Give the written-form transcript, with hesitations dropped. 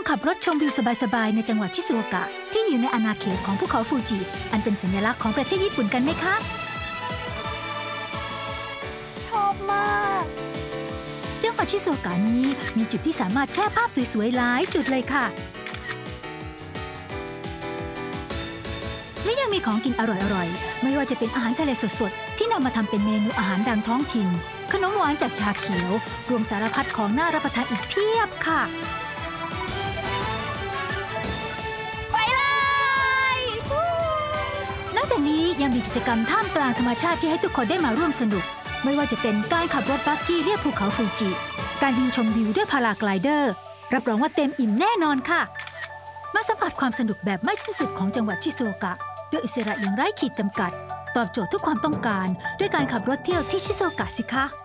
องขับรถชมวิวสบายๆในจังหวัดชิซูโอกะที่อยู่ในอาณาเขตของภูเขาฟูจิอันเป็นสัญลักษณ์ของประเทศญี่ปุ่นกันไหมคะชอบมากจังหวัดชิซูโอกะนี้มีจุดที่สามารถแช่ภาพสวยๆหลายจุดเลยค่ะและยังมีของกินอร่อยๆไม่ว่าจะเป็นอาหารทะเลสดๆที่นำมาทำเป็นเมนูอาหารดังท้องถิ่นขนมหวานจากชาเขียวรวมสารพัดของน่ารับประทานอีกเพียบค่ะไปเลยนอกจากนี้ยังมีกิจกรรมท่ามกลางธรรมชาติที่ให้ทุกคนได้มาร่วมสนุกไม่ว่าจะเป็นการขับรถบักกี้เรียบภูเขาฟูจิการยิงชมวิวด้วยพาราไกลเดอร์รับรองว่าเต็มอิ่มแน่นอนค่ะมาสัมผัสความสนุกแบบไม่สิ้นสุดของจังหวัดชิซูโอกะด้วยอิสระอย่างไร้ขีดจำกัดตอบโจทย์ทุกความต้องการด้วยการขับรถเที่ยวที่ชิซูโอกะสิคะ